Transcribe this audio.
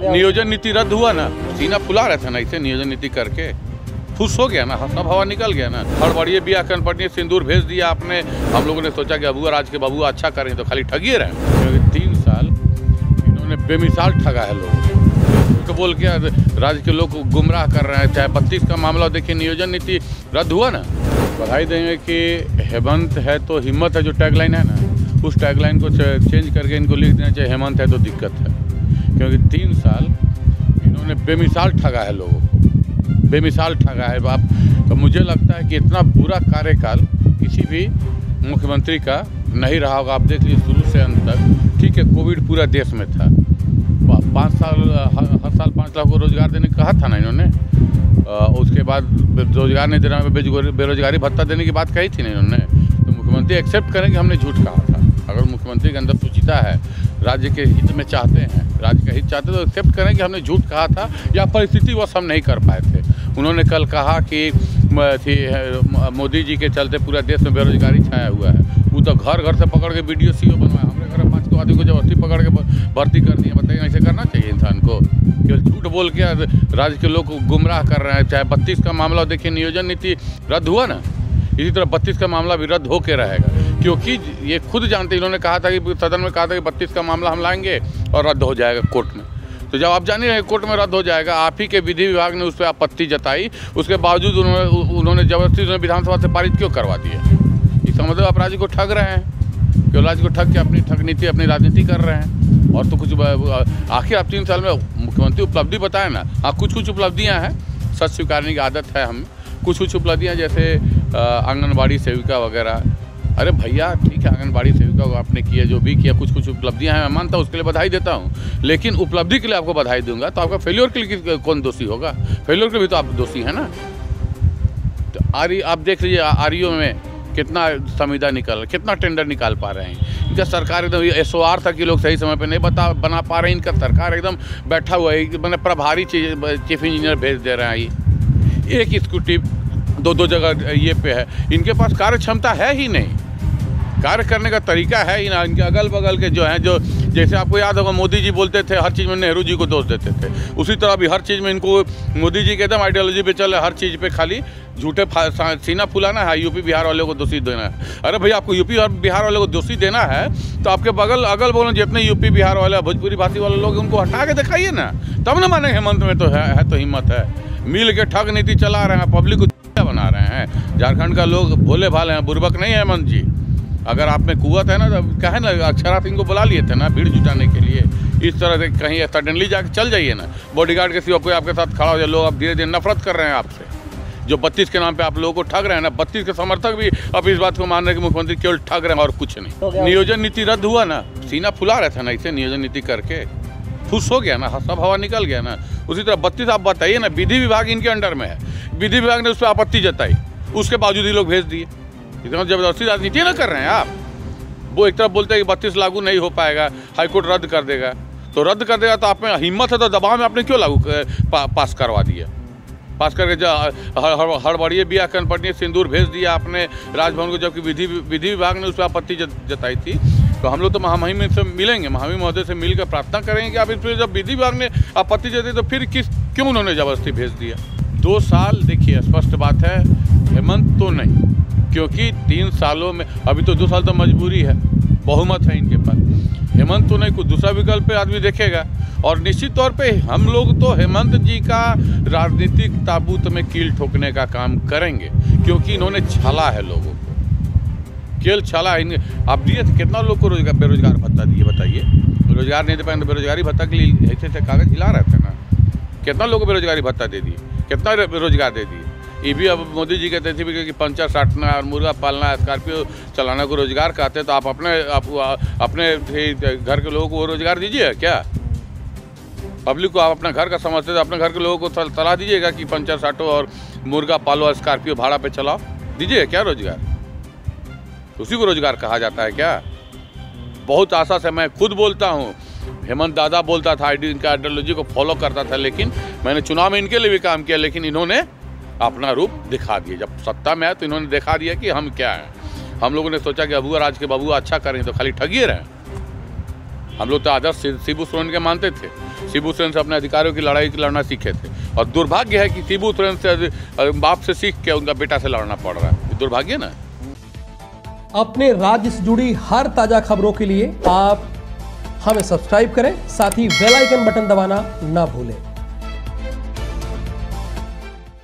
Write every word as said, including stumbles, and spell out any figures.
नियोजन नीति रद्द हुआ ना, सीना फुला रहा था ना इसे नियोजन नीति करके, खुश हो गया ना, सब हवा निकल गया ना। हड़बड़िए बिया कनपटिए सिंदूर भेज दिया आपने। हम लोगों ने सोचा कि अबुआ राज के बबुआ अच्छा करें तो खाली ठगिए रहे, क्योंकि तीन साल इन्होंने बेमिसाल ठगा है लोगों को बोल के राज्य के लोग को गुमराह कर रहे हैं। चाहे बत्तीस का मामला देखिए, नियोजन नीति रद्द हुआ ना। बधाई देंगे कि हेमंत है तो हिम्मत है, जो टैगलाइन है ना, उस टैगलाइन को चेंज करके इनको लिख देना चाहिए हेमंत है तो दिक्कत है, क्योंकि तीन साल इन्होंने बेमिसाल ठगा है लोगों को, बेमिसाल ठगा है बाप। तो मुझे लगता है कि इतना बुरा कार्यकाल किसी भी मुख्यमंत्री का नहीं रहा होगा। आप देख लीजिए शुरू से अंत तक, ठीक है कोविड पूरा देश में था, पाँच साल हर, हर साल पाँच लाख को रोजगार देने कहा था ना इन्होंने। आ, उसके बाद रोजगार नहीं देना, बेरोजगारी भत्ता देने की बात कही थी ना इन्होंने। तो मुख्यमंत्री एक्सेप्ट करें कि हमने झूठ कहा था। अगर मुख्यमंत्री के अंदर सुचिता है, राज्य के हित में चाहते हैं, राज्य का हित चाहते तो एक्सेप्ट करें कि हमने झूठ कहा था या परिस्थिति वो सब नहीं कर पाए थे। उन्होंने कल कहा कि मोदी जी के चलते पूरा देश में बेरोजगारी छाया हुआ है। वो तो घर घर से पकड़ के वीडियो सी ओ बनवाया, हमारे घर में पाँच को आदमी को जबरदस्ती पकड़ के भर्ती कर दिया। बताइए ऐसे करना चाहिए इंसान को? केवल झूठ बोल के राज्य के लोग को गुमराह कर रहे हैं। चाहे बत्तीस का मामला देखिए, नियोजन नीति रद्द हुआ ना, इसी तरह बत्तीस का मामला भी रद्द होके रहेगा, क्योंकि ये खुद जानते, इन्होंने कहा था कि सदन में कहा था कि बत्तीस का मामला हम लाएंगे और रद्द हो जाएगा कोर्ट में। तो जब आप जानिए रहे कोर्ट में रद्द हो जाएगा, आप ही के विधि विभाग ने उस पर आपत्ति जताई, उसके बावजूद उन्होंने उन्होंने जबरदस्ती उन्होंने विधानसभा से पारित क्यों करवा दिया? इसका मतलब आप राज्य को ठग रहे हैं, क्यों राज्य को ठग के अपनी ठग नीति अपनी राजनीति कर रहे हैं। और तो कुछ आखिर आप तीन साल में मुख्यमंत्री उपलब्धि बताए ना। हाँ, कुछ कुछ उपलब्धियाँ हैं, सच स्वीकारने की आदत है हमें। कुछ कुछ उपलब्धियाँ जैसे आंगनबाड़ी सेविका वगैरह, अरे भैया ठीक है आंगनबाड़ी सेविका को आपने किया, जो भी किया, कुछ कुछ उपलब्धियां हैं, मैं मानता हूँ, उसके लिए बधाई देता हूँ। लेकिन उपलब्धि के लिए आपको बधाई दूंगा तो आपका फेल्योर के लिए कौन दोषी होगा? फेल्योर के लिए भी तो आप दोषी हैं ना। तो आर आप देख लीजिए आरईओ में कितना संविदा निकल, कितना टेंडर निकाल पा रहे हैं। इनका सरकार एकदम एस ओ आर था कि लोग सही समय पर नहीं बता बना पा रहे हैं। इनका सरकार एकदम बैठा हुआ है, मैंने प्रभारी चीफ इंजीनियर भेज दे रहे हैं। एक स्कूटी दो दो जगह ये पे है, इनके पास कार्य क्षमता है ही नहीं, कार्य करने का तरीका है ही ना। इनके अगल बगल के जो हैं, जो जैसे आपको याद होगा मोदी जी बोलते थे हर चीज़ में नेहरू जी को दोष देते थे, उसी तरह भी हर चीज़ में इनको मोदी जी के एकदम आइडियोलॉजी पे चल, हर चीज़ पे खाली झूठे सीना फुलाना है, यूपी बिहार वाले को दोषी देना है। अरे भैया आपको यूपी और बिहार वाले को दोषी देना है तो आपके बगल अगल बगल जितने यूपी बिहार वाले भोजपुरी भाषी वाले लोग उनको हटा के दिखाइए ना, तब ना माने हेमंत में तो है, है तो हिम्मत है। मिल के ठग नीति चला रहे हैं, पब्लिक को बना रहे हैं। झारखंड का लोग भोले भाले हैं, बुर्बक नहीं है हेमंत जी। अगर आप में कुवत है ना तो कहे ना अक्षरा सिंह को बुला लिए थे ना भीड़ जुटाने के लिए। इस तरह से कहीं सडनली जाके चल जाइए ना, बॉडीगार्ड के सिवा कोई आपके साथ खड़ा हो जाए, लोग अब धीरे धीरे नफरत कर रहे हैं आपसे। जो बत्तीस के नाम पे आप लोगों को ठग रहे हैं ना, बत्तीस के समर्थक भी अब इस बात को मान रहे हैं कि मुख्यमंत्री केवल ठग रहे हैं और कुछ नहीं। नियोजन नीति रद्द हुआ ना, सीना फुला रहा था ना इसे नियोजन नीति करके, खुश हो गया ना, सब हवा निकल गया ना। उसी तरह बत्तीस आप बताइए ना, विधि विभाग इनके अंडर में है, विधि विभाग ने उस पर आपत्ति जताई, उसके बावजूद ही लोग भेज दिए। इतना जबरदस्ती राजनीति ना कर रहे हैं आप। वो एक तरफ बोलते हैं कि बत्तीस लागू नहीं हो पाएगा, हाईकोर्ट रद्द कर देगा, तो रद्द कर देगा तो आप में हिम्मत है तो दबाव में आपने क्यों लागू पा, पास करवा दिया? पास करके हड़बड़िए बिया कनपटिए सिंदूर भेज दिया आपने राजभवन को, जबकि विधि विधि विभाग ने उस पर आपत्ति जताई थी। तो हम लोग तो महामहिम से मिलेंगे, महामहिम महोदय से मिलकर प्रार्थना करेंगे कि आप इस पर, जब विधि विभाग ने आपत्ति जताई तो फिर किस क्यों उन्होंने जबरदस्ती भेज दिया? दो साल देखिए स्पष्ट बात है, हेमंत तो नहीं, क्योंकि तीन सालों में अभी तो दो साल तो मजबूरी है, बहुमत है इनके पास। हेमंत तो नहीं, कुछ दूसरा विकल्प पे आदमी देखेगा। और निश्चित तौर पे हम लोग तो हेमंत जी का राजनीतिक ताबूत में कील ठोकने का काम करेंगे, क्योंकि इन्होंने छला है लोगों को, केवल छला है। आप दिए थे कितना लोग को रोजगार बेरोजगार भत्ता दिए बताइए? रोजगार नहीं दे पाए तो बेरोजगारी भत्ता के लिए ऐसे ऐसे कागज हिला रहे थे ना। कितना लोगों को बेरोजगारी भत्ता दे दिए, कितना रोजगार दे दिए? ये भी अब मोदी जी कहते थे कि पंचर साटना और मुर्गा पालना, स्कॉर्पियो चलाना को रोजगार कहते हैं, तो आप अपने आप, अपने घर के लोगों को रोजगार दीजिए क्या? पब्लिक को आप अपना घर का समझते थे, अपने घर के लोगों को सलाह दीजिएगा कि पंचर साटो और मुर्गा पालो और स्कॉर्पियो भाड़ा पे चलाओ, दीजिए क्या रोजगार? उसी को रोजगार कहा जाता है क्या? बहुत आशा से मैं खुद बोलता हूँ, हेमंत दादा बोलता था, आइडी इनका आइडियोलॉजी को फॉलो करता था, लेकिन मैंने चुनाव में इनके लिए भी काम किया, लेकिन इन्होंने अपना रूप दिखा दिया। जब सत्ता में आए तो इन्होंने दिखा दिया कि हम क्या हैं। हम लोगों ने सोचा कि अबुआ राज के बबुआ अच्छा करें तो खाली ठगिए रहे। हम लोग तो आदर्श शिबू सोरेन के मानते थे। शिबू सोरेन से अपने अधिकारियों की लड़ाई लड़ना सीखे थे और दुर्भाग्य है कि शिबू सोरेन से बाप से सीख के उनका बेटा से लड़ना पड़ रहा है। दुर्भाग्य ना। अपने राज्य से जुड़ी हर ताजा खबरों के लिए आप हमें सब्सक्राइब करें, साथ ही बेल आइकन बटन दबाना ना भूलें।